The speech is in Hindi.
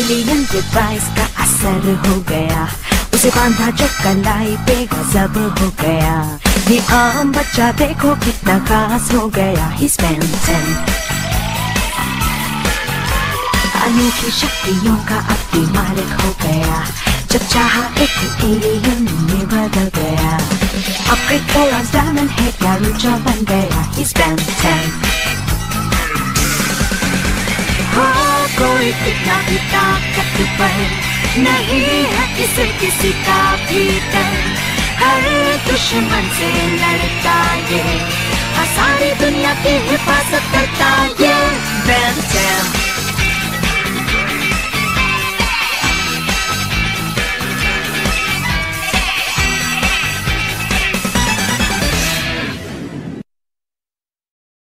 एलियन डिवाइस का असर हो गया, उसे बांधा जो कलाई पे गजब हो गया। ये आम बच्चा देखो कितना खास हो गया। He's Ben 10। अनोखी शक्तियों का अब भी मालिक हो गया, जब चाहा एक एलियन में बदल गया। अपग्रेड करा डायमंड है क्या रुचा बन गया। He's Ben 10। हो कोई कितना भी ताकतवर नहीं है इसे किसी का भी डर। हर दुश्मन से लड़ता ये, सारी दुनिया की हिफाजत करता ये।